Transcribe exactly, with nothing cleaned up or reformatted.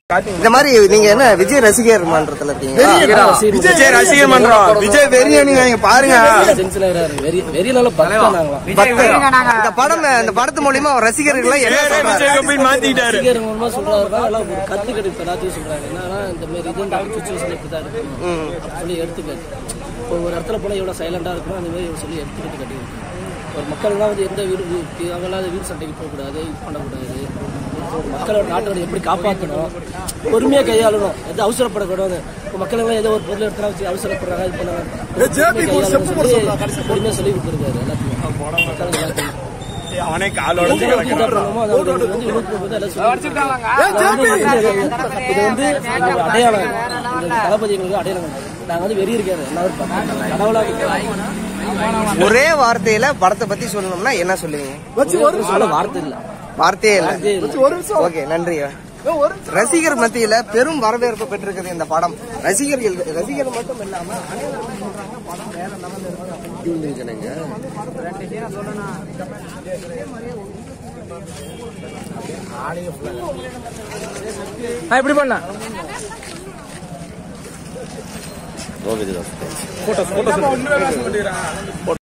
இந்த மாதிரி நீங்க என்ன விஜய் ரசிகர் மன்றத்துல இருக்கீங்க? விஜய் ரசிகர் மன்றம், விஜய் வெறியா நீங்க பாருங்க. இந்த படம் இந்த படத்து மூலியமா ரசிகர்கள் மாத்திட்டாரு. கத்து கிடைப்பு எல்லாத்தையும் சொல்றாங்க. என்னன்னா இந்த மாதிரி சொல்லி எடுத்துக்காது. இப்போ ஒரு இடத்துல போல எவ்வளவு சைலண்டா இருக்கணும் அந்த மாதிரி சொல்லி எடுத்துக்கிட்டு கட்டி ஒரு மக்கள்லாம் வந்து எந்த வீடு அவங்களாம் வீடு சண்டைக்கு போகக்கூடாது, இது பண்ணக்கூடாது. மக்களோட நாட்டோட எப்படி காப்பாற்றணும், பொறுமையாக கையாளணும், எது அவசரப்படக்கூடாது. இப்போ மக்கள் எல்லாம் ஏதோ ஒரு பொருள் எடுத்துனா வச்சு அவசரப்படுறாங்க, இது பண்ணாங்க. பொறுமையாக சொல்லி கொடுத்துருக்காரு எல்லாத்தையும். மக்கள் எல்லாத்தையும் அவனே காலோட இது வந்து அடையாளம். தளபதி எங்களுக்கு அடையாளம். நாங்க வந்து வெறி இருக்காது எல்லாரும் கடவுளா. ஒரே வார்த்தையில படத்தை பத்தி சொல்லணும்னா என்ன சொல்லுவீங்க? வார்த்தை இல்ல, வார்த்தையே இல்ல. ஓகே, நன்றி. ரசிகர் மத்தியில பெரும் வரவேற்பு பெற்றிருக்குது இந்த படம். ரசிகர்கள் ரசிகர் மட்டும் இல்லாம படம் வேற லெவல்ல எப்படி பண்ண போட்டோ போட்டோ